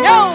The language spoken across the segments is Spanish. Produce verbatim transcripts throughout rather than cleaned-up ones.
señor.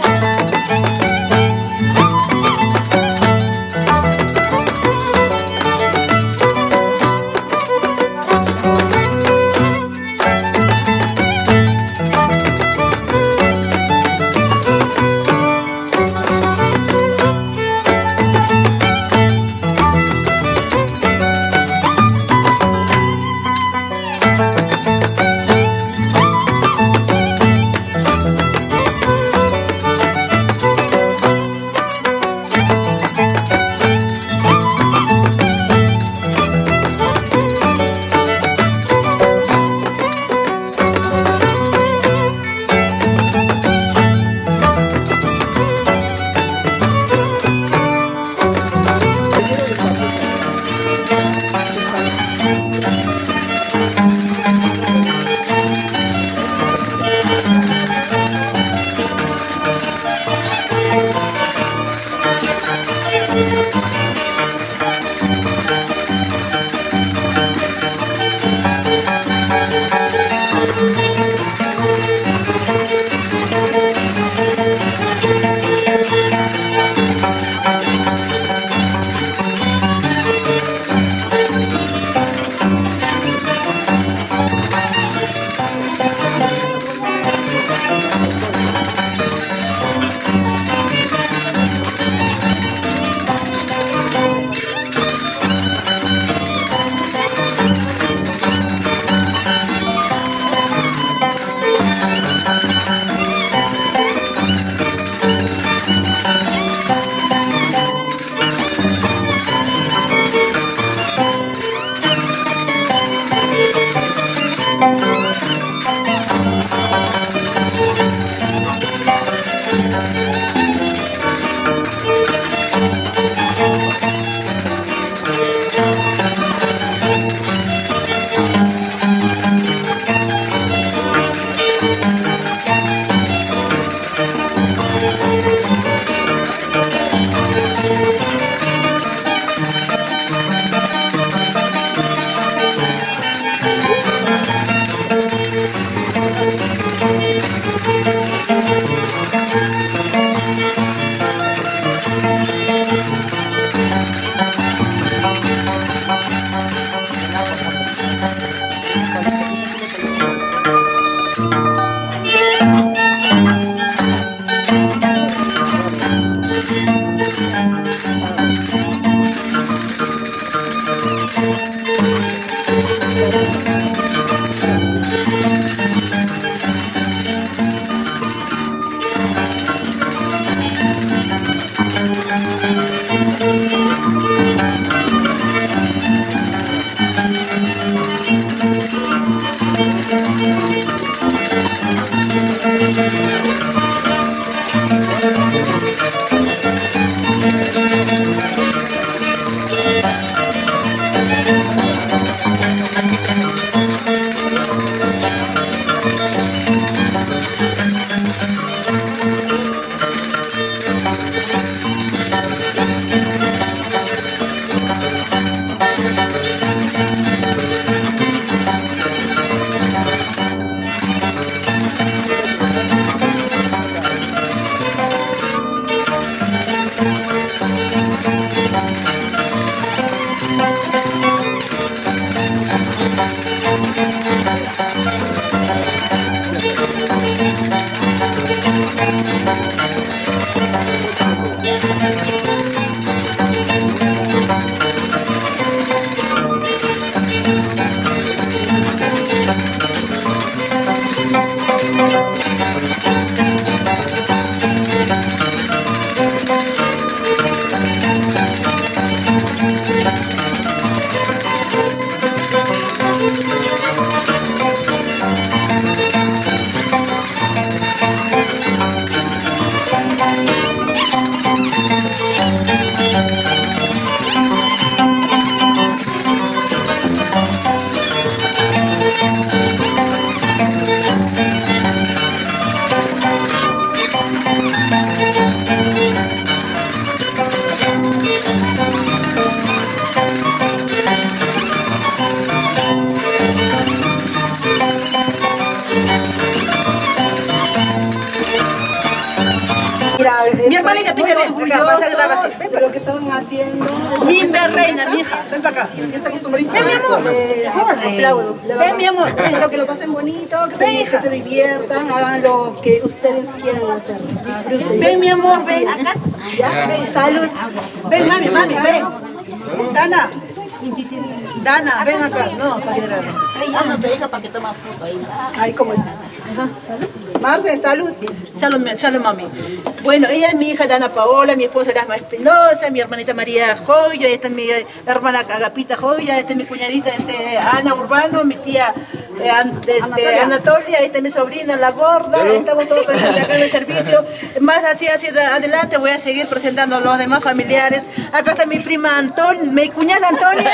orgullosos de lo que están haciendo. Linda reina, mi hija, ven para acá. Esta costumbrista. Ven, mi amor. Aplaudo. Ven, mi amor. Espero que lo pasen bonito, que se, que se diviertan, hagan lo que ustedes quieran hacer. Disfruten. Ven, mi amor, ven. Acá. ¿Ya? Salud. Ven, mami, mami, ven. Dana. Dana, ven acá. No, para que te la vean. Ah, no te deja para que toma foto ahí. Ahí, ¿cómo es? Marce, salud. Salud, salud, mami. Bueno, ella es mi hija Dana Paola, mi esposa Erasmo Espinosa, mi hermanita María Joya, esta es mi hermana Agapita Joya, esta es mi cuñadita este, Ana Urbano, mi tía eh, este, Anatolia. Anatolia, esta es mi sobrina La Gorda, ¿sí? Estamos todos presentes acá en el servicio. Más así, hacia adelante voy a seguir presentando a los demás familiares. Acá está mi prima Anton, mi cuñada Antonia.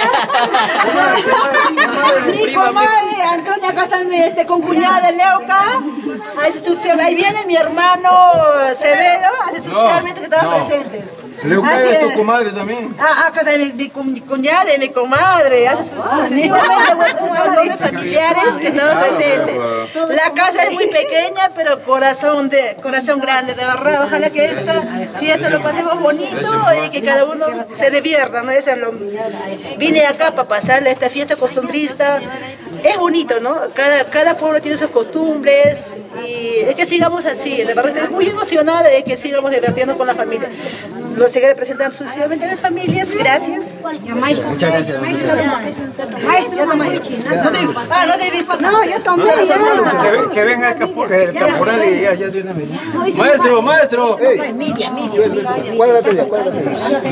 Mi comadre Antonia, acá está mi este, concuñada Leuca. Ahí, ahí viene mi hermano Acevedo, así sucesivamente que estaban no. presentes. Leuca es tu comadre también. Ah, acá está mi, mi, mi cuñada y mi comadre, así sucesivamente los familiares que estaban presentes. La casa es muy pequeña, pero corazón de corazón grande, de verdad. Ojalá que esta fiesta lo pasemos bonito y que cada uno se divierta, ¿no? Eso es lo... Vine acá para pasarle esta fiesta costumbrista. Es bonito, ¿no? Cada, cada pueblo tiene sus costumbres y es que sigamos así. De verdad estoy muy emocionada de que sigamos divirtiendo con la familia. Lo seguiré presentando sucesivamente a mis familias. Gracias. Muchas gracias. Maestro, no me Ah, no te he visto. No, yo también. Que, que venga el caporal y ya, ya de una vez. Maestro, maestro. Cuádrate ya, cuádrate.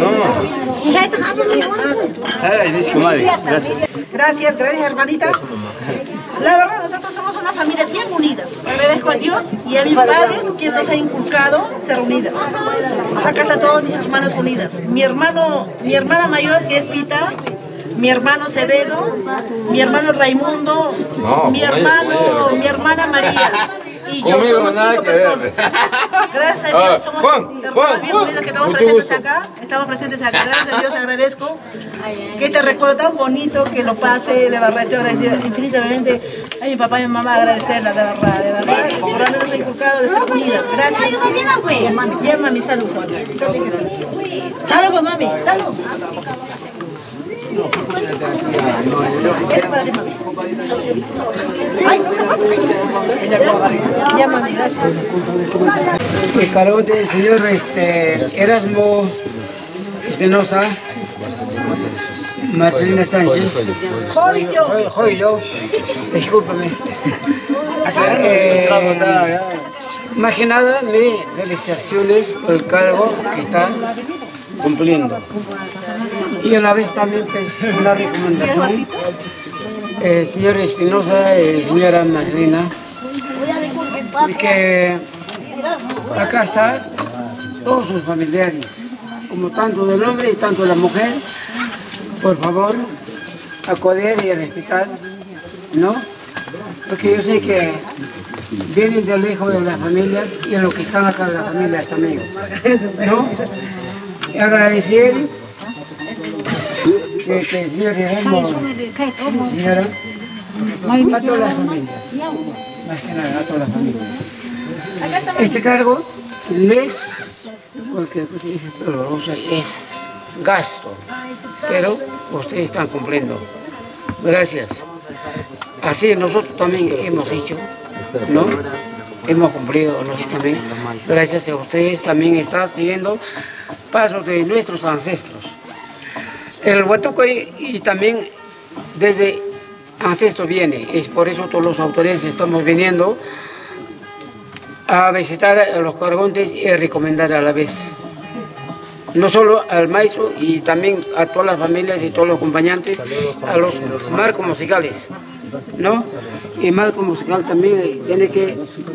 No. Gracias. Gracias, gracias, hermanita. La verdad, nosotros somos una familia bien unidas. Agradezco a Dios y a mis padres quienes nos han inculcado ser unidas. Acá están todos mis hermanos unidas. Mi hermano, mi hermana mayor que es Pita, mi hermano Acevedo, mi hermano Raimundo, no, mi hermano, mi hermana María. Y yo somos cinco personas. Gracias a Dios somos Juan, Juan, bien unidas que estamos presentes acá. Estamos presentes acá. Gracias a Dios agradezco que este recuerdo tan bonito que lo pase. De verdad estoy agradecida infinitamente a mi papá y a mi mamá, agradecerla de verdad, de verdad. Por habernos inculcado de ser unidas. Gracias. Ya mami, salud, salud. Salud, mami, salud. Es para ti, mami. Ay, ya, mami, gracias. El cargo del señor este, Erasmo Espinosa, Marcelina Sánchez, Joyo, Joyo, discúlpame. Eh, más que nada, mis felicitaciones por el cargo que está cumpliendo. Y a la vez también pues, una recomendación, eh, señor Espinosa y señora Marcelina, que acá están todos sus familiares, como tanto del hombre y tanto de la mujer, por favor, acudir y respetar, ¿no? Porque yo sé que vienen de lejos de las familias y en lo que están acá de las familias también, ¿no? Y agradecer que, que señor Guillermo, señora, a todas las familias, más que nada a todas las familias. Este cargo les, cualquier cosa es dolorosa, es gasto, pero ustedes están cumpliendo. Gracias. Así nosotros también hemos hecho, ¿no? Hemos cumplido nosotros también. Gracias a ustedes también están siguiendo pasos de nuestros ancestros. El Huatucoy y también desde ancestros viene, es por eso todos los autores estamos viniendo a visitar a los cargontes y a recomendar a la vez. No solo al maestro y también a todas las familias y todos los acompañantes, a los marcos musicales, ¿no? Y marco musical también tiene que,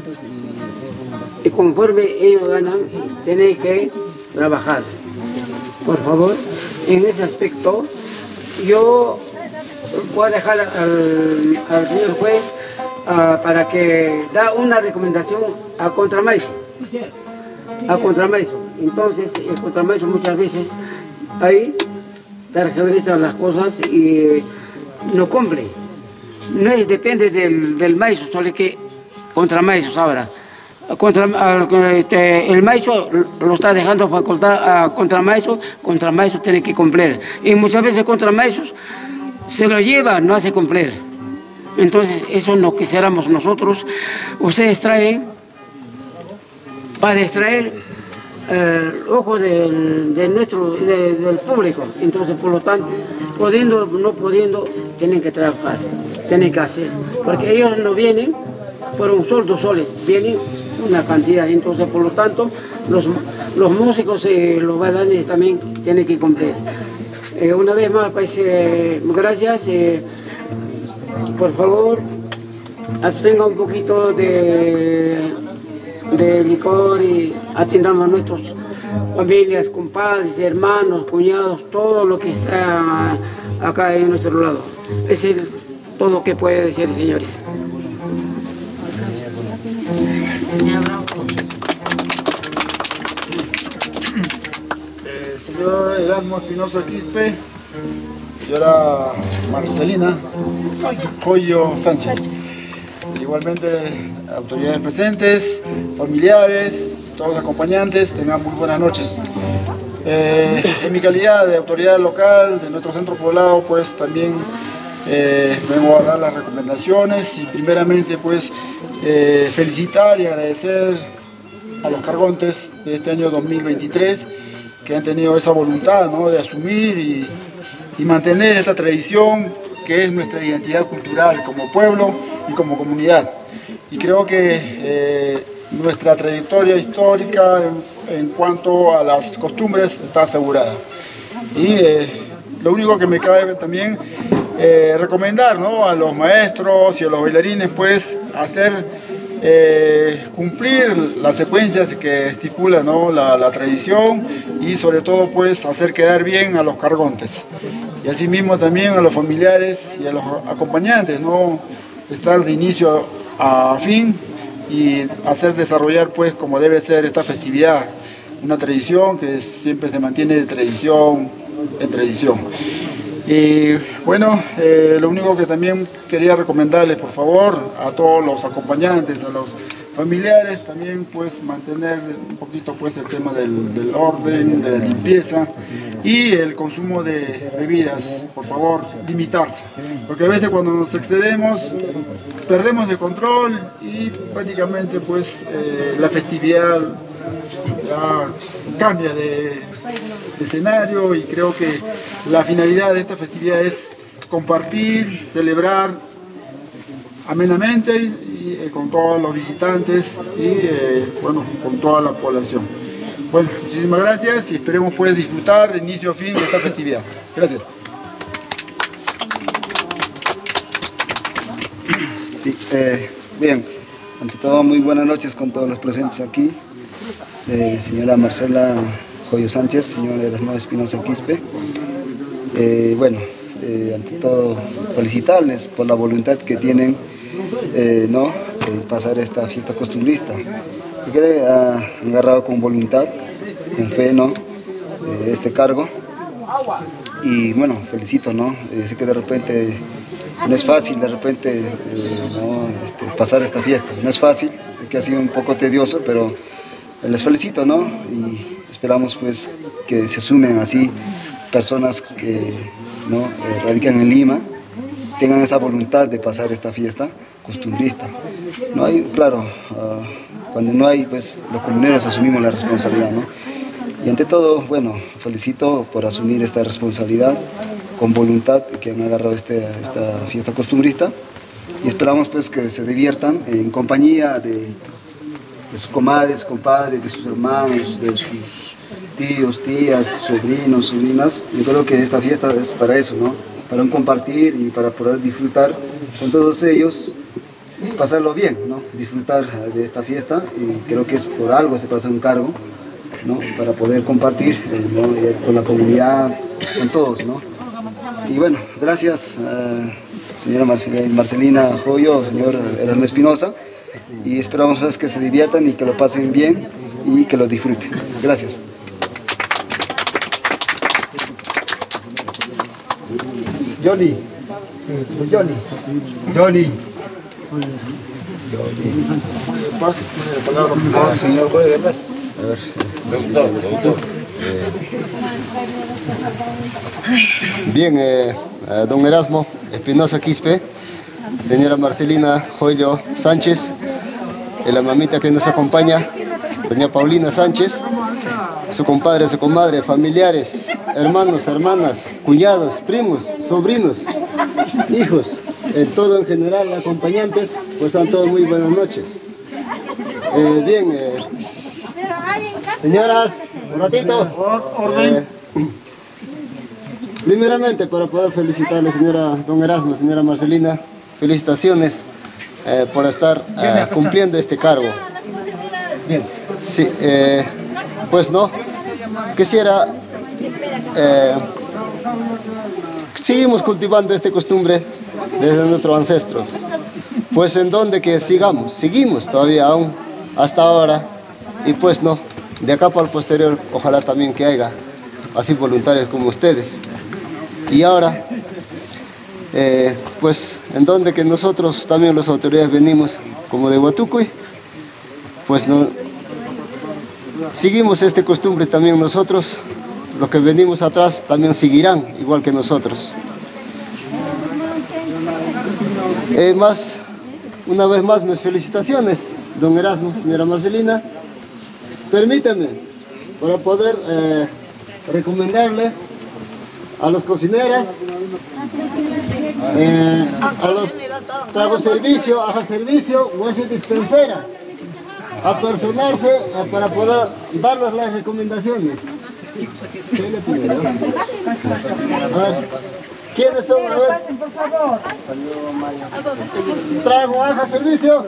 y conforme ellos ganan, tiene que trabajar. Por favor, en ese aspecto, yo voy a dejar al, al señor juez uh, para que da una recomendación a Contramaestro. A Contramaestro. Entonces, el Contramaestro muchas veces ahí tergiversan las cosas y no cumple. No es, depende del, del maestro, solo que Contramaestro ahora. contra, este, el maestro lo está dejando facultad a contra maestro, contra maestro tiene que cumplir. Y muchas veces contra maestros se lo lleva, no hace cumplir. Entonces eso es lo que quisiéramos nosotros. Ustedes traen para distraer el ojo del, de nuestro, de, del público. Entonces, por lo tanto, pudiendo no pudiendo, tienen que trabajar, tienen que hacer. Porque ellos no vienen por un sol, dos soles, vienen una cantidad. Entonces, por lo tanto, los, los músicos y eh, los bailarines también tienen que cumplir. Eh, una vez más, pues, eh, gracias. Eh, por favor, abstenga un poquito de... de licor y atendamos a nuestras familias, compadres, hermanos, cuñados, todo lo que está acá en nuestro lado. Es el, todo lo que puede decir, señores. Eh, señor Erasmo Espinosa Quispe, señora Marcelina Joyo Sánchez. Igualmente, autoridades presentes, familiares, todos los acompañantes, tengan muy buenas noches. Eh, en mi calidad de autoridad local de nuestro centro poblado, pues también eh, vengo a dar las recomendaciones y primeramente pues eh, felicitar y agradecer a los cargontes de este año dos mil veintitrés que han tenido esa voluntad, ¿no?, de asumir y, y mantener esta tradición que es nuestra identidad cultural como pueblo y como comunidad. Y creo que eh, nuestra trayectoria histórica en, en cuanto a las costumbres está asegurada. Y eh, lo único que me cabe también eh, recomendar, ¿no?, a los maestros y a los bailarines, pues hacer eh, cumplir las secuencias que estipula, ¿no?, la, la tradición, y sobre todo pues hacer quedar bien a los cargontes. Y asimismo también a los familiares y a los acompañantes, ¿no?, estar de inicio a fin y hacer desarrollar pues como debe ser esta festividad, una tradición que siempre se mantiene de tradición en tradición. Y bueno, eh, lo único que también quería recomendarles, por favor, a todos los acompañantes, a los familiares, también pues mantener un poquito pues el tema del, del orden, de la limpieza y el consumo de bebidas, por favor, limitarse, porque a veces cuando nos excedemos perdemos de control y prácticamente pues eh, la festividad ya cambia de, de escenario, y creo que la finalidad de esta festividad es compartir, celebrar amenamente y, eh, con todos los visitantes y eh, bueno, con toda la población. Bueno, muchísimas gracias y esperemos pues disfrutar de inicio a fin de esta festividad. Gracias. Sí, eh, bien, ante todo muy buenas noches con todos los presentes aquí. Eh, señora Marcela Joyo Sánchez, señor Erasmo Espinosa Quispe. Eh, bueno, eh, ante todo felicitarles por la voluntad que tienen eh, ¿no? de pasar esta fiesta costumbrista. Yo creo que han agarrado con voluntad, con fe, ¿no? eh, este cargo. Y bueno, felicito, ¿no? Eh, sé que de repente no es fácil, de repente eh, ¿no? este, pasar esta fiesta. No es fácil, sé que ha sido un poco tedioso, pero les felicito, ¿no? Y esperamos pues que se sumen así personas que ¿no? eh, radican en Lima, tengan esa voluntad de pasar esta fiesta costumbrista. No hay, claro, uh, cuando no hay, pues los comuneros asumimos la responsabilidad, ¿no? Y ante todo, bueno, felicito por asumir esta responsabilidad con voluntad que han agarrado este, esta fiesta costumbrista, y esperamos pues que se diviertan en compañía de, de sus comadres, compadres, de sus hermanos, de sus tíos, tías, sobrinos, sobrinas. Yo creo que esta fiesta es para eso, ¿no? Para un compartir y para poder disfrutar con todos ellos y pasarlo bien, ¿no? Disfrutar de esta fiesta, y creo que es por algo se pasa un cargo, ¿no? Para poder compartir eh, ¿no? eh, con la comunidad, con todos, ¿no? Y bueno, gracias uh, señora Marcelina, Marcelina Joyo, señor Erasmo Espinosa, y esperamos pues, que se diviertan y que lo pasen bien y que lo disfruten. Gracias. Johnny, Johnny, Johnny. Paz, tiene la palabra señor, señor juez de paz. A ver. Bien, eh, eh, don Erasmo Espinosa Quispe, señora Marcelina Joyo Sánchez, y la mamita que nos acompaña, doña Paulina Sánchez, su compadre, su comadre, familiares, hermanos, hermanas, cuñados, primos, sobrinos, hijos, en todo en general, acompañantes, pues sean todos muy buenas noches. Eh, bien, eh, señoras, un ratito. Eh, primeramente, para poder felicitarle, señora don Erasmo, señora Marcelina, felicitaciones eh, por estar eh, cumpliendo este cargo. Bien, sí, eh, pues no, quisiera, eh, seguimos cultivando esta costumbre desde nuestros ancestros, pues en donde que sigamos, seguimos todavía aún hasta ahora, y pues no, de acá para el posterior, ojalá también que haya así voluntarios como ustedes. Y ahora, eh, pues en donde que nosotros también las autoridades venimos, como de Huatucuy, pues no, seguimos esta costumbre también nosotros, los que venimos atrás también seguirán igual que nosotros. Eh, más, una vez más, mis felicitaciones, don Erasmo, señora Marcelina. Permítame, para poder eh, recomendarle a los cocineras, eh, a los trago servicio, aja servicio, o ese dispensera, a personarse eh, para poder darles las recomendaciones. ¿Qué le pide, no? A ver, ¿quiénes son? A ver. Trago, aja servicio.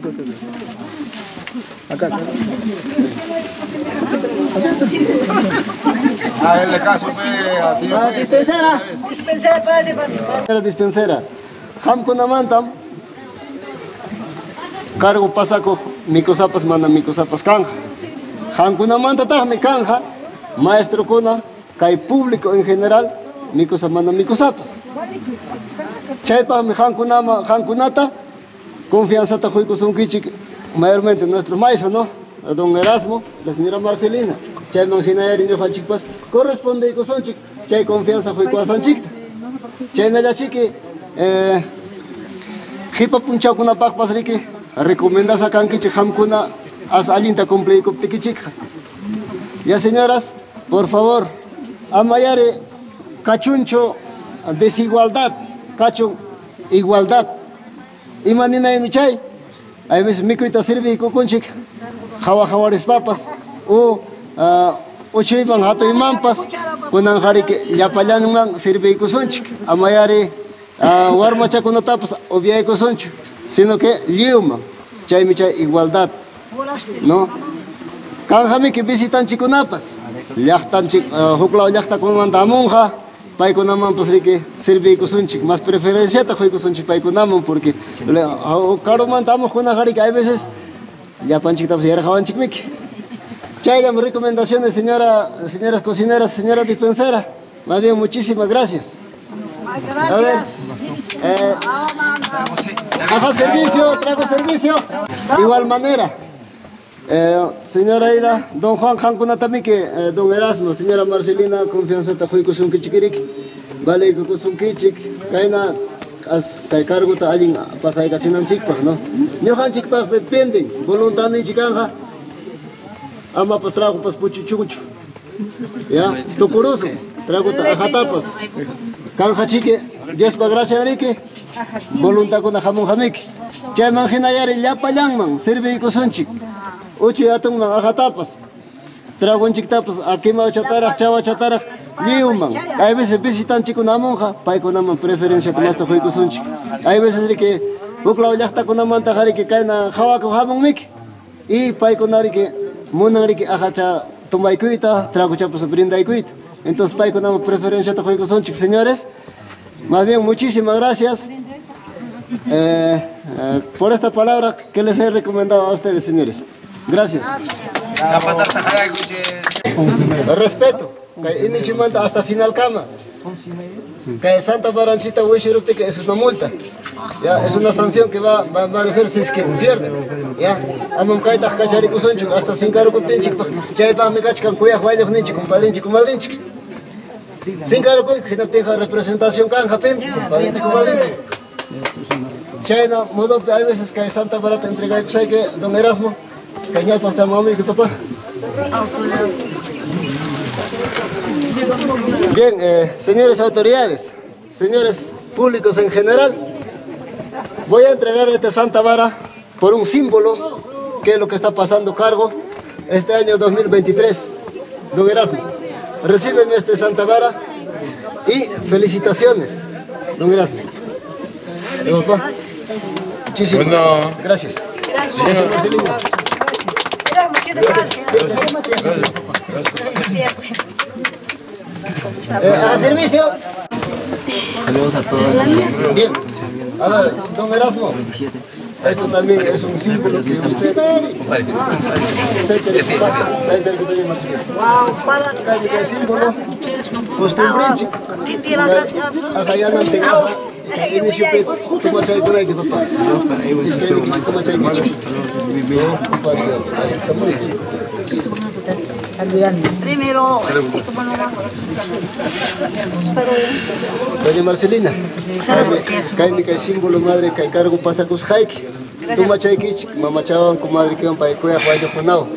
Acá. A verle caso, al señor juez. Dispensera. Dispensera para de familia. Dispensera. Hamkuna mantam. Cargo pasaco, micosapas manda micosapas canja. Hamkuna manta tajme canja. Maestro kuna, kai público en general, micosap manda micosapas. Chaypa mi hankunama, hankunata, confianza ta juico son kichik. Mayormente nuestro maestro, ¿no? Don Erasmo, la señora Marcelina. Chay manjinayar y no chipas, corresponde con son chic, chay confianza fue con san chic. Chay na la chique, eh, hipa puncha kuna pak pasrique, recomienda sacan que cham kuna as alinta cumple con tiquichic. Ya señoras, por favor, amayare cachuncho desigualdad, cacho igualdad. Y manina en chay. Hay veces mi cuita sirve con conchic, jawa jawares papas, o ocho iban hato y mampas, con anjari que ya payan man sirve con sonchic, amayare warmacha con tapas, obvia con soncho, sino que liuma, chay micha igualdad, no. Kanjami que visitan chicunapas, yachtan chic, hukla yachta con mandamonja. Pai con naman pues que sirve con sunchik, más preferencia ta juego con sunchik pai con naman porque caro mantamos con una jarica, hay veces ya panchik ta pues ya rejaban chikmik. Chaigan recomendaciones, señora, señoras cocineras, señora dispensera. Más bien, muchísimas gracias. Gracias. Eh, Haga servicio, trago servicio. De igual manera. Eh, señora Aida, don Juan Hankuna también que eh, don Erasmo, señora Marcelina, confianza ta juico sun kichikirik, vale que sun kichik, kaina as kai cargo ta alguien pasai kachinan chikpa, ¿no? Ni han chikpa dependen, voluntad ni chikanja, ama pas trago pas puchuchucho, ya, tocuroso, trago ta ajatapas, kanja chique, Dios pa gracia rique, voluntad con jamón jamik, chay manjina yari ya payangman, sirve y sunchik. Ocho atong mga akatapas, tragon chiktapas, akima chatarak, chawa chatarak, liuman. Hay veces visitan chico namonja, pai con naman preferencia tomas to juico sunchi. Hay veces que bukla yachta con naman tajari que cae na jawa con jamón mik, y pai con nari que munang que ajacha tomai cuita, trago chapas brinda y cuita. Entonces pai con naman preferencia to juico sunchi, señores. Más bien, muchísimas gracias eh, eh, por esta palabra que les he recomendado a ustedes, señores. Gracias. Respeto. Hasta final cama. Que Santa Baranchita Huishirupte, que eso es una multa. Ya, es una sanción que va, va a aparecer si es que infierno. Ya, amam kaita cacharico soncho, hasta sin caro con tenchi, chaypa me cachcan cuya huaylo ninchi, compadrinchi, comadrinchi. Sin caro con que no tenga representación canja, pem, compadrinchi, comadrinchi. Chayna, modo, hay veces que Santa Barata entrega, pues hay que, don Erasmo, cañal para chamami, que papá. Bien, eh, señores autoridades, señores públicos en general, voy a entregar esta Santa Vara por un símbolo que es lo que está pasando cargo este año dos mil veintitrés. Don Erasmo, recíbeme esta Santa Vara y felicitaciones, don Erasmo. ¿Eh, papá? Muchísimas bueno. Gracias. Gracias. Gracias, Marcelina. Gracias. Eh, a servicio. Saludos a todos. Bien. A ver, don Erasmo. Esto también es un símbolo que usted. Wow, para el símbolo. Usted primero, doña Marcelina, cae mi símbolo madre que cargo pasa con Jaike. Tú machaiki, mamachaban con madre que van para cuya cuya junao.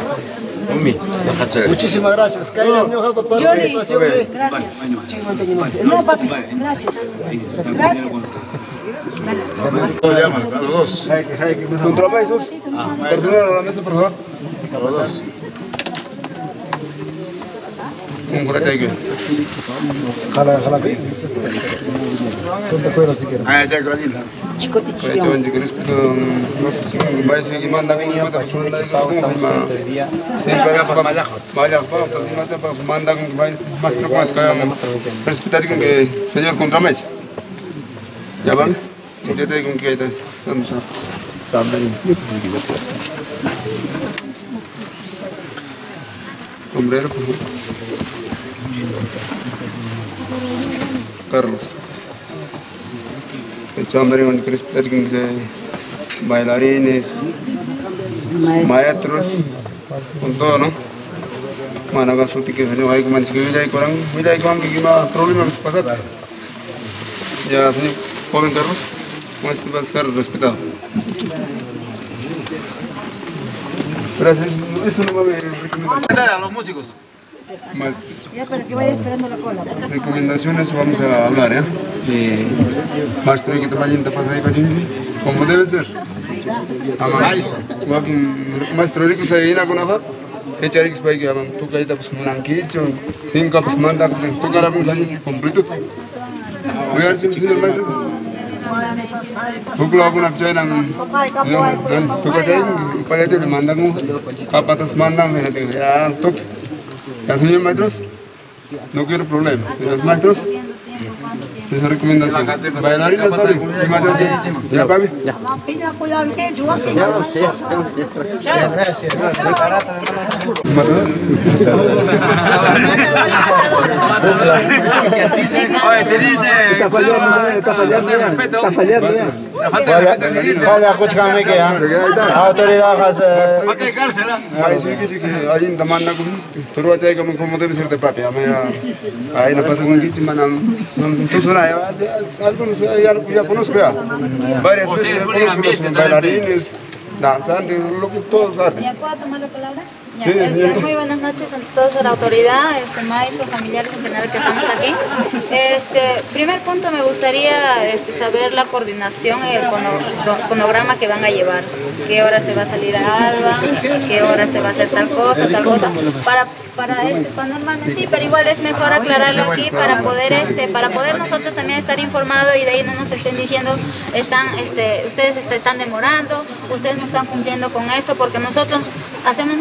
Muchísimas gracias. Yori, gracias. No, papi, gracias. Gracias. ¿Cómo llaman? A los dos. Contrapesos. Personal a la mesa, por favor. A los dos. Un curacha aquí. Jala, jala aquí. Ponte cuero si quieres. Ah, ya, gracias. Chicote chico. Oye, si quieres, no vais a ir mandando un mata, pues manda como el día. Sí, para para malajos. Malajos, pues si no se para manda con más truco más que respetar con que señor contramesa. ¿Ya van? Sí, yo te digo que están también. Sombrero, por favor. Carlos. El chambre con bailarines, maestros, con todo, ¿no? Mana ka suti que venía ahí con manchego y ahí con mira ahí con que más problemas que pasar. Ya, señor joven Carlos, ¿cómo este va a ser respetado? Gracias, eso no va a recomendar a los músicos. Ya, para que vaya esperando la cola. Recomendaciones vamos a hablar, ¿eh? Y maestro que trabaja en Tapasay Cachín, como debe ser. Maestro rico se viene a conocer. Echa rico para que hagan tu caída pues blanquito, cinco pues manda tu cara muy grande completo. Voy a ver si me sigue el maestro. Buku aku nak cakap nang, tu kacau, pada cakap mandang mu, apa atas mandang ni nanti ya, tu, ya señor maestros, no quiero problemas, señores maestros, esa recomendación, bailarinas tadi, gimana sih, ya papi, ya, Oye, está fallando, está fallando ya, está fallando ya. Falla, escúchame que ya. Autoridad hace. ¿Para qué cárcel? Ahí sí que sí que ahí en Tamanda como, pero allá como como debe ser de papi, ahí no pasa con Gichi, manam, tú sola ya, algunos ya ya conozco ya, varias veces conozco los bailarines, danzantes, todos sabes. ¿Puedo tomar la palabra? Ya, este, muy buenas noches a todos, a la autoridad, este, maestros, familiares en general que estamos aquí. Este, primer punto, me gustaría este, saber la coordinación, el cronograma que van a llevar. Qué hora se va a salir a Alba, qué hora se va a hacer tal cosa, tal cosa. Para, para este, cuando normalmente sí, pero igual es mejor aclararlo aquí para poder, este, para poder nosotros también estar informados y de ahí no nos estén diciendo, están, este, ustedes se están demorando, ustedes no están cumpliendo con esto, porque nosotros hacemos nuestro, tra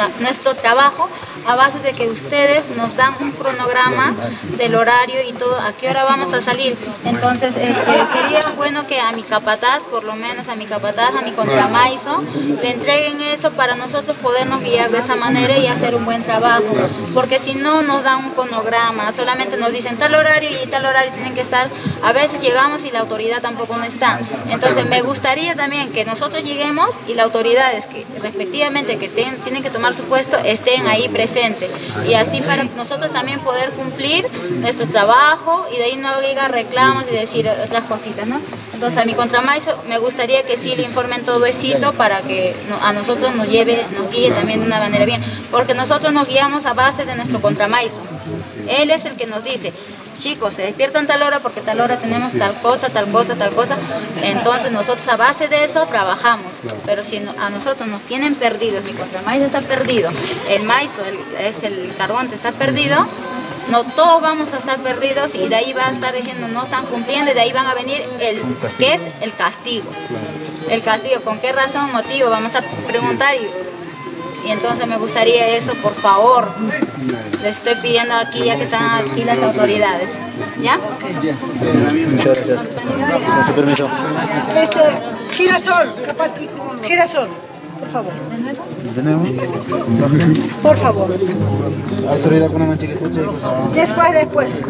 nuestro trabajo a base de que ustedes nos dan un cronograma del horario y todo, a qué hora vamos a salir. Entonces este, sería bueno que a mi capataz, por lo menos a mi capataz, a mi contramaizo, le entreguen eso para nosotros podernos guiar de esa manera y hacer un buen trabajo. Porque si no nos dan un cronograma, solamente nos dicen tal horario y tal horario tienen que estar, a veces llegamos y la autoridad tampoco no está. Entonces me gustaría también que nosotros lleguemos y las autoridades que respectivamente que ten, tienen que tomar su puesto estén ahí presentes, y así para nosotros también poder cumplir nuestro trabajo y de ahí no haya reclamos y decir otras cositas, ¿no? Entonces a mi contramaizo me gustaría que sí le informen todo eso para que a nosotros nos lleve, nos guíe también de una manera bien, porque nosotros nos guiamos a base de nuestro contramaizo. Él es el que nos dice, chicos, se despiertan tal hora porque tal hora tenemos tal cosa, tal cosa, tal cosa. Entonces nosotros a base de eso trabajamos. Pero si a nosotros nos tienen perdidos, mi contramaizo está perdido, el maizo, el, este, el carbonte está perdido, no todos vamos a estar perdidos y de ahí va a estar diciendo no están cumpliendo y de ahí van a venir el que es el castigo. El castigo, ¿con qué razón, motivo? Vamos a preguntar y, y entonces me gustaría eso, por favor. Les estoy pidiendo aquí ya que están aquí las autoridades. ¿Ya? Muchas gracias. Con su permiso. Este, girasol, capatico, girasol, por favor. ¿De nuevo? Por favor. Autoridad con una mancha que escuche. Después, después.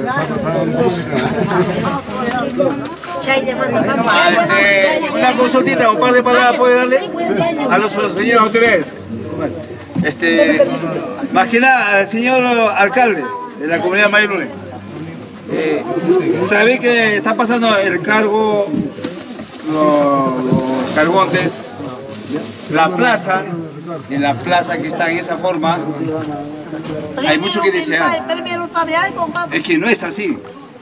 Ah, este, una consultita, un par de palabras puede darle a los señores autoridades. Este, más que nada al señor alcalde de la comunidad de Mayulune. Eh, sabe que está pasando el cargo, los, los cargontes, la plaza, en la plaza que está en esa forma, hay mucho que desear. Es que no es así.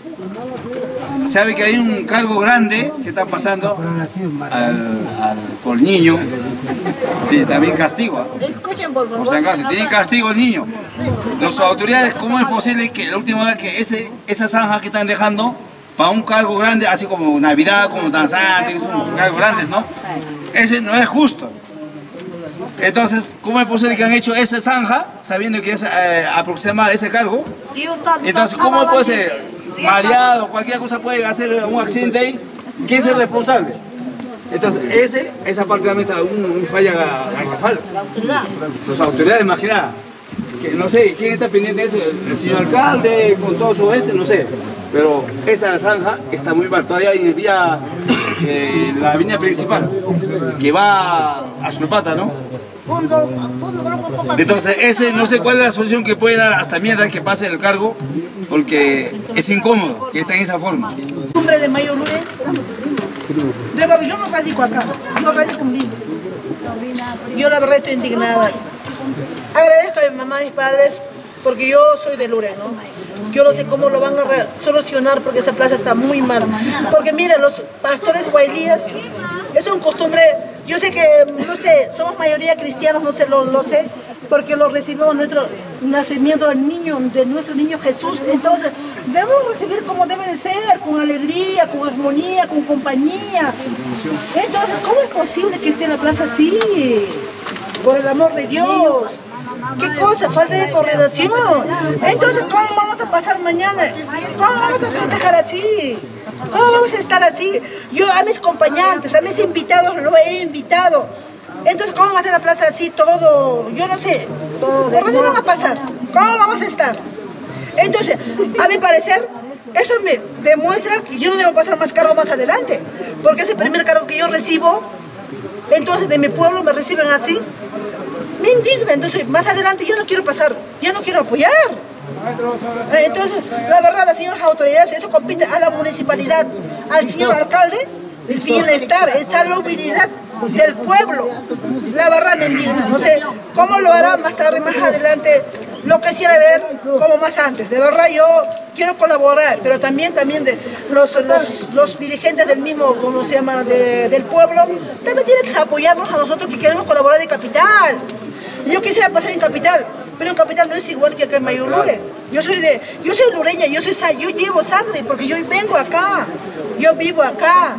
Sabe que hay un cargo grande que está pasando al, al, por niño, sí, también castigo. Escuchen, por favor. Por si acaso, tiene castigo el niño. Las autoridades, ¿cómo es posible que la última hora que ese, esa zanja que están dejando para un cargo grande, así como Navidad, como danzante, que son cargos grandes, ¿no? Ese no es justo. Entonces, ¿cómo es posible que han hecho esa zanja sabiendo que es eh, aproximada ese cargo? Entonces, ¿cómo puede ser? Mareado, cualquier cosa puede hacer un accidente ahí, ¿quién es el responsable? Entonces, ese, esa parte también está un, un falla garrafal. Las autoridades, más que nada. Que no sé, ¿quién está pendiente de eso? El señor alcalde, con todo su este, no sé. Pero esa zanja está muy mal. Todavía hay vía, eh, la avenida principal, que va a Sulpata, ¿no? Entonces, ese no sé cuál es la solución que puede dar hasta mientras que pase el cargo, porque es incómodo que esté en esa forma. Nombre de Mayulune. De verdad, yo no radico acá, yo radico en Lima. Yo la verdad estoy indignada. Agradezco a mi mamá y mis padres porque yo soy de Lure, ¿no? Yo no sé cómo lo van a solucionar porque esa plaza está muy mal. Porque miren, los pastores huaylíes, es una costumbre, yo sé que, no sé, somos mayoría cristianos, no sé, lo, lo sé, porque lo recibimos nuestro nacimiento del niño, de nuestro niño Jesús. Entonces, debemos recibir como debe de ser, con alegría, con armonía, con compañía. Entonces, ¿cómo es posible que esté en la plaza así? Por el amor de Dios. ¿Qué cosa? Falta de coordinación. Entonces, ¿cómo vamos a pasar mañana? ¿Cómo vamos a festejar así? ¿Cómo vamos a estar así? Yo a mis acompañantes, a mis invitados lo he invitado. Entonces, ¿cómo va a estar la plaza así todo? Yo no sé. ¿Por dónde van a pasar? ¿Cómo vamos a estar? Entonces, a mi parecer, eso me demuestra que yo no debo pasar más cargo más adelante. Porque es el primer cargo que yo recibo. Entonces, de mi pueblo me reciben así. Me indigna. Entonces, más adelante yo no quiero pasar. Yo no quiero apoyar. Entonces, la verdad, las señoras autoridades, eso compite a la municipalidad, al señor alcalde, el bienestar, el salubridad del pueblo. La verdad me indigna. No sé cómo lo hará más tarde, más adelante. Lo quisiera ver como más antes. De verdad yo quiero colaborar, pero también, también de los, los, los dirigentes del mismo, ¿cómo se llama?, de, del pueblo, también tienen que apoyarnos a nosotros que queremos colaborar de Capital. Yo quisiera pasar en Capital, pero en Capital no es igual que acá en Mayulure. Yo soy de, yo soy lureña, yo soy, yo llevo sangre porque yo vengo acá, yo vivo acá.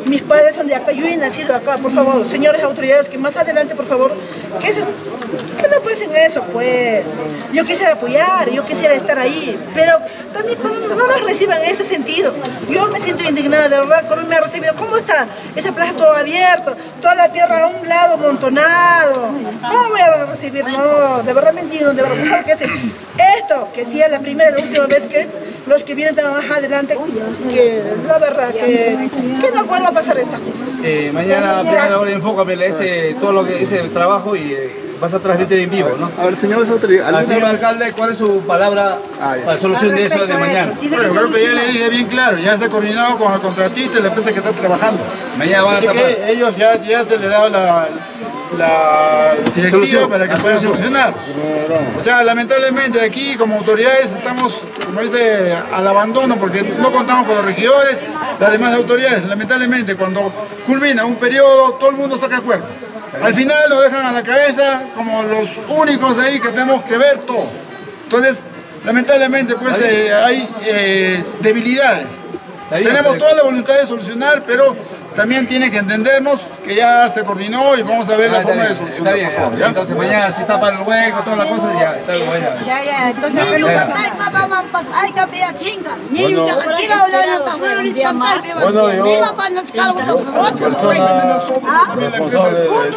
mis padres son de acá, yo he nacido acá, por favor, señores autoridades, que más adelante, por favor, que, se, que no pasen eso, pues. Yo quisiera apoyar, yo quisiera estar ahí, pero también no nos reciban en ese sentido. Yo me siento indignada, de verdad, cómo me ha recibido, cómo está esa plaza todo abierto, toda la tierra a un lado amontonado. ¿Cómo voy a recibir? No, de verdad me indigno, de verdad, por favor, que hacen esto, que sea la primera y la última vez que es los que vienen más adelante, que la verdad, que, que no vuelva a pasar estas cosas. Eh, mañana, primera hora, enfócame ese, todo lo que ese trabajo y eh, vas a transmitir en vivo, ¿no? A ver, señor autoridad. Al señor alcalde, ¿cuál es su palabra ah, para la solución de eso de mañana? Bueno, creo que ya le dije bien claro, ya está coordinado con el contratista y la empresa que está trabajando. Mañana van a tapar. Así que ellos ya, ya se le da la, la directiva solución, para que puedan solucionar. O sea, lamentablemente aquí como autoridades estamos, como dice, al abandono porque no contamos con los regidores, las demás autoridades. Lamentablemente cuando culmina un periodo todo el mundo saca cuerpo. Al final lo dejan a la cabeza como los únicos de ahí que tenemos que ver todo. Entonces, lamentablemente pues eh, hay eh, debilidades. Tenemos toda la voluntad de solucionar, pero también tiene que entendernos que ya se coordinó y vamos a ver ah, la forma bien, de solucionar. Está bien, por favor, ¿ya? Entonces mañana si tapa el hueco, todas las cosas, ya está bueno. Ya, ya, entonces hay que pegar chinga. Ni un chaquira o la nota, bueno, ni cantar, bueno, yo, viva para los calvos, persona responsable de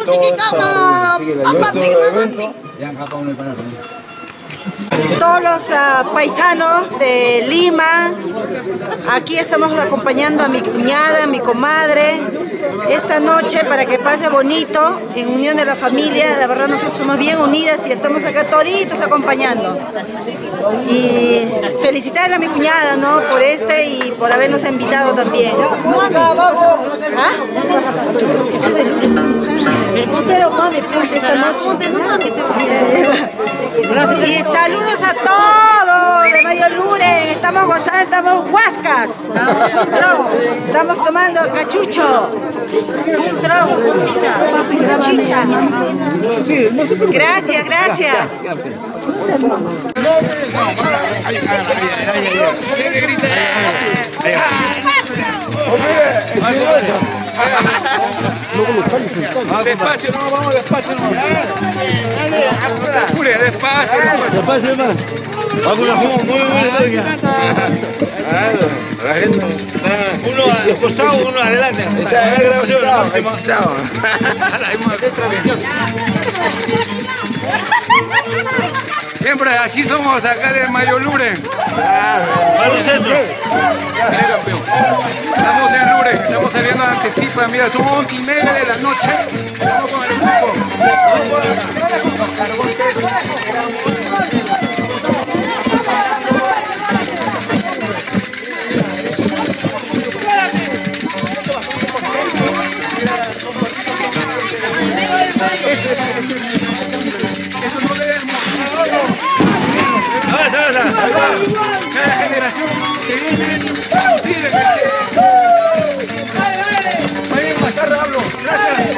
todo Todos los uh, paisanos de Lima, aquí estamos acompañando a mi cuñada, a mi comadre, esta noche para que pase bonito, en unión de la familia. La verdad nosotros somos bien unidas y estamos acá toditos acompañando. Y felicitarle a mi cuñada, ¿no? Por este y por habernos invitado también. ¿Ah? El montero mami, esta noche. Y saludos a todos de Mayo Luren. Estamos gozando, estamos huascas. Estamos tomando cachucho. Un trago, chicha. Chicha. Gracias, gracias. Despacio, no, vamos despacio, no. Apure, despacio, despacio, hermano. Vamos a jugar muy buena. La gente. Uno al costado, uno adelante. Esta es la grabación, siempre así somos acá de Mayo Luren. Para el centro. Estamos en Luren, estamos saliendo a Antecipa. Mira, son once y media de la noche. Estamos con el grupo. Eso no debemos. Avanza, avanza. Cada generación que viene pide que vayan a pasar, hablo. Gracias.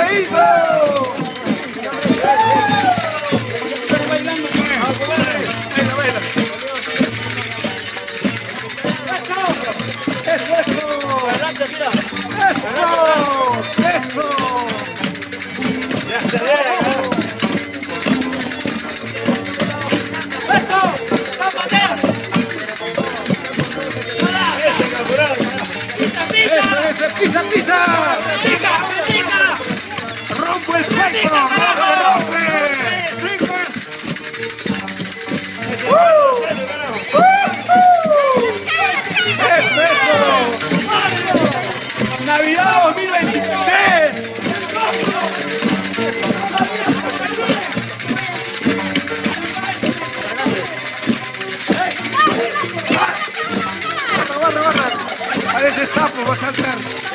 ¡Pisa, pisa! ¡Pisa, pisa! ¡Rompo el pecho! ¡Rompe! ¡Eso! ¡Navidad dos mil veintitrés! ¡Barra, barra! Parece sapo, va a saltar.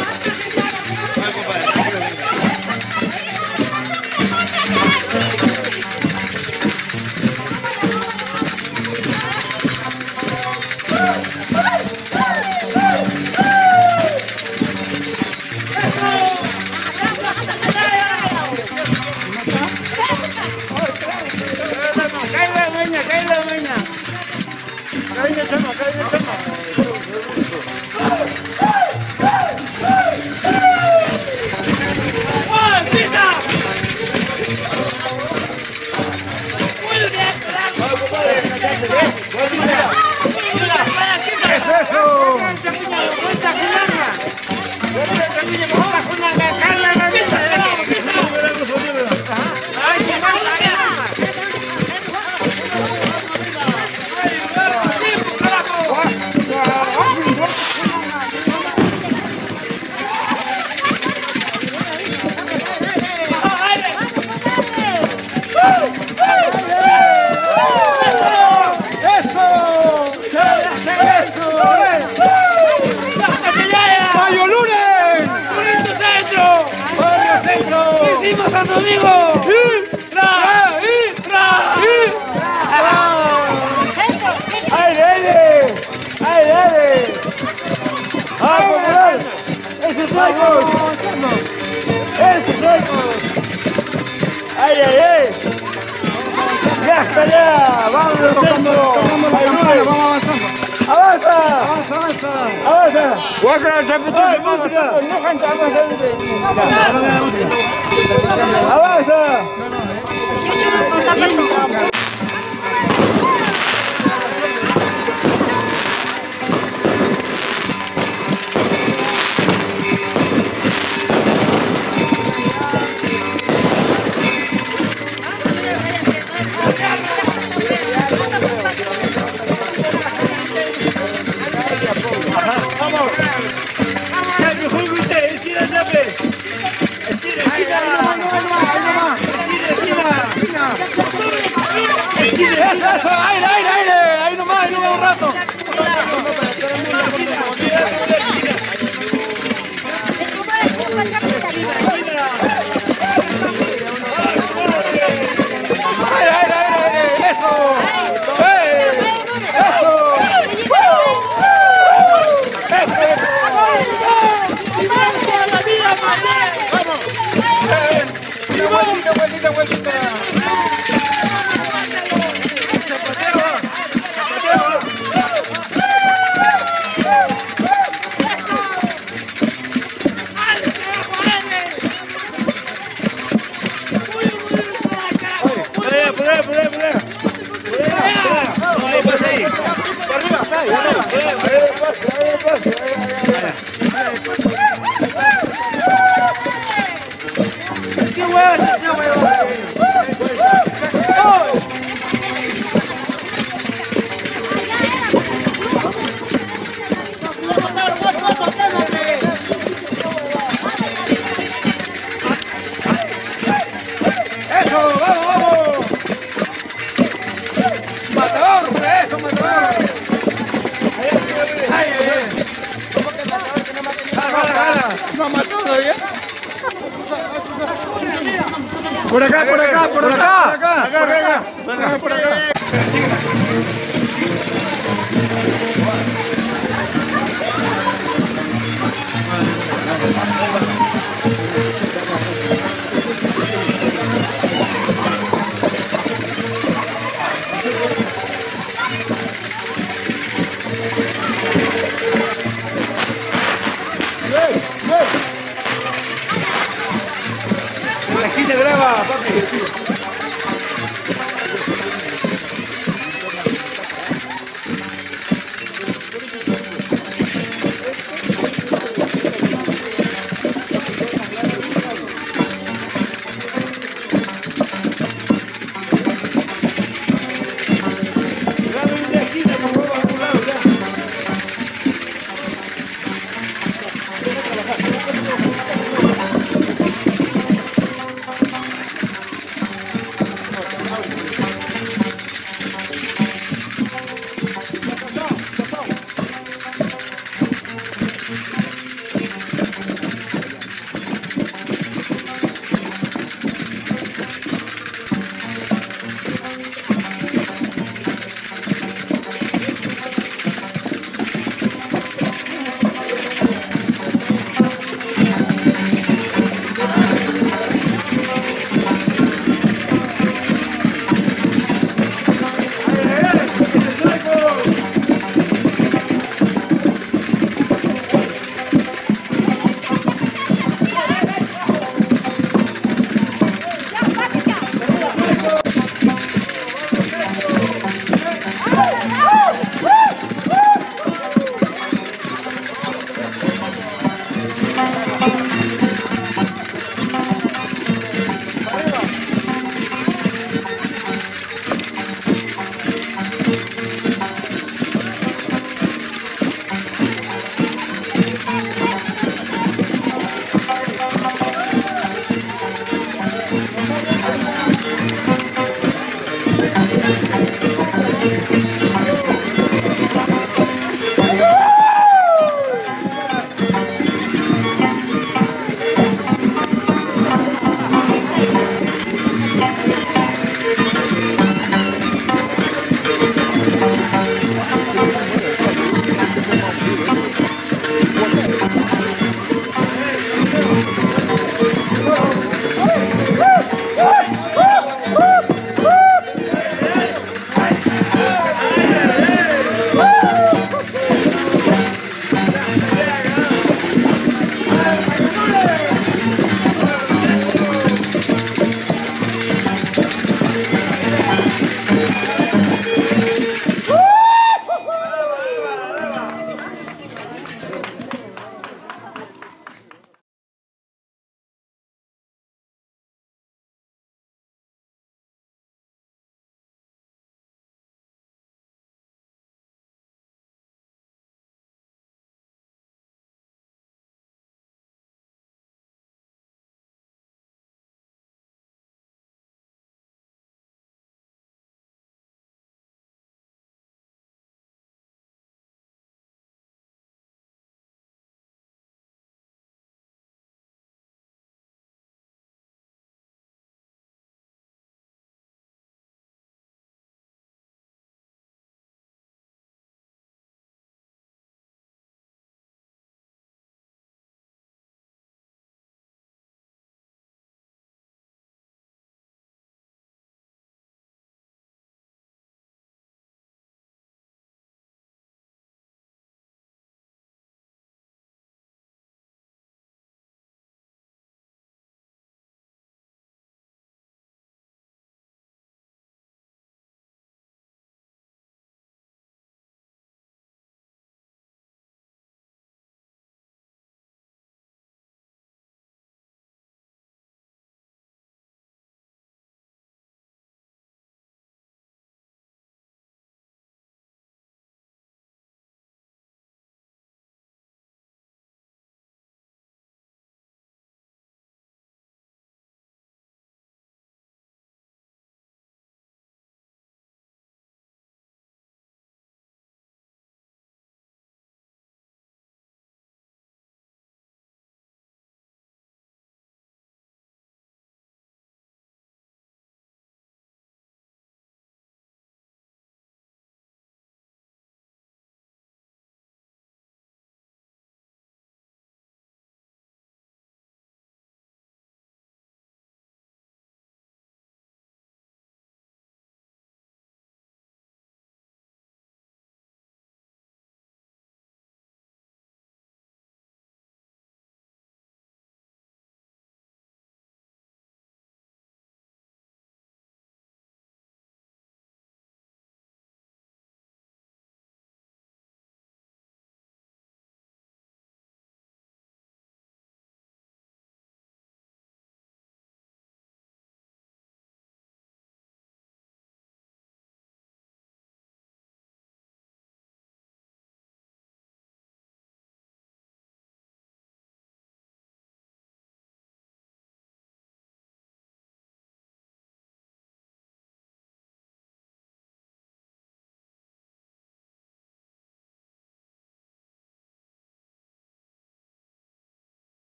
¡Santo Domingo! ¡Tra! ¡Tra! ¡Aire, aire! ¡Aire, aire! ¡Ah, popular! ¡Esos suecos! ¡Esos suecos! ¡Ay, ay, ay! ¡Ya está allá! ¡Vamos al centro! ¡Vamos avanzando! ¡Avanza! ¡Avanza, avanza! ¡Avanza! ¡Guaca, chapito! ¡Música! ¡No canta! ¡Avanza! ¡Avanza! ¡Eso! ¡Aire, aire, aire! ¡Ahí nomás, ahí nomás un rato! ¡Aire, aire, aire! ¡Eso! ¡Eh! ¡Eso! ¡Vamos! ¡Vueltita, vueltita, vueltita! Por acá, por acá, por acá, por acá, por acá, por acá, por acá. Por acá. ¡Vamos!